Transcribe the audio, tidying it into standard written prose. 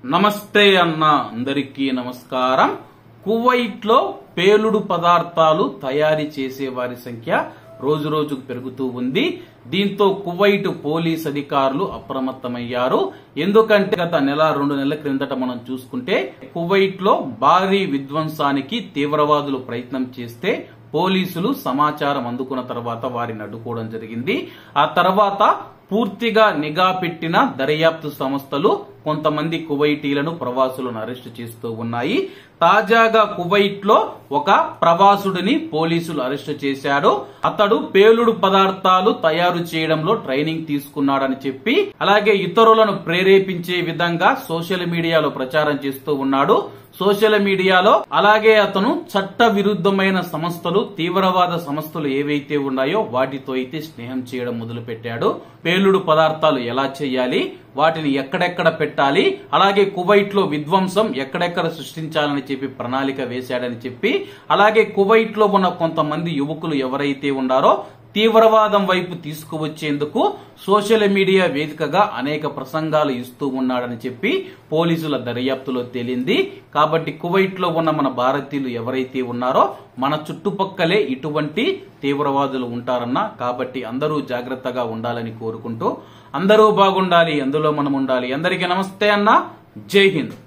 నమస్తే అన్న అందరికీ నమస్కారం. కువైట్ లో పేలుడు పదార్థాలు తయారీ చేసే వారి సంఖ్య రోజు రోజుకు పెరుగుతూ ఉంది. దీంతో కువైట్ పోలీస్ అధికారులు అప్రమత్తమయ్యారు. ఎందుకంటే గత రెండు నెలల క్రిందట మనం చూసుకుంటే కువైట్ లో భారీ విధ్వంసానికి తీవ్రవాదులు ప్రయత్నం చేస్తే పోలీసులు సమాచారం అందుకున్న తర్వాత వారిని అడ్డుకోవడం జరిగింది. ఆ తర్వాత పూర్తిగా నిఘా పెట్టిన దర్యాప్తు సంస్థలు కొంతమంది కువైటీలను ప్రవాసులను అరెస్టు చేస్తూ ఉన్నాయి. తాజాగా కువైట్ లో ఒక ప్రవాసుడిని పోలీసులు అరెస్టు చేశారు. అతడు పేలుడు పదార్థాలు తయారు చేయడంలో ట్రైనింగ్ తీసుకున్నాడని చెప్పి అలాగే ఇతరులను ప్రేరేపించే విధంగా సోషల్ మీడియాలో ప్రచారం చేస్తూ ఉన్నాడు. సోషల్ మీడియాలో అలాగే అతను చట్ట విరుద్ధమైన సంస్థలు, తీవ్రవాద సంస్థలు ఏవైతే ఉన్నాయో వాటితో అయితే స్నేహం చేయడం మొదలు పెట్టాడు. పేలుడు పదార్థాలు ఎలా చేయాలి, వాటిని ఎక్కడెక్కడ పెట్టాలి, అలాగే కువైట్ లో విధ్వంసం ఎక్కడెక్కడ సృష్టించాలని చెప్పి ప్రణాళిక వేశాడని చెప్పి అలాగే కువైట్ లో ఉన్న కొంతమంది యువకులు ఎవరైతే ఉన్నారో తీవ్రవాదం వైపు తీసుకువచ్చేందుకు సోషల్ మీడియా వేదికగా అనేక ప్రసంగాలు ఇస్తూ ఉన్నాడని చెప్పి పోలీసుల దర్యాప్తులో తేలింది. కాబట్టి కువైట్ లో ఉన్న మన భారతీయులు ఎవరైతే ఉన్నారో మన చుట్టుపక్కలే ఇటువంటి తీవ్రవాదులు ఉంటారన్న. కాబట్టి అందరూ జాగ్రత్తగా ఉండాలని కోరుకుంటూ అందరూ బాగుండాలి, అందులో మనం ఉండాలి. అందరికీ నమస్తే అన్న. జై హింద్.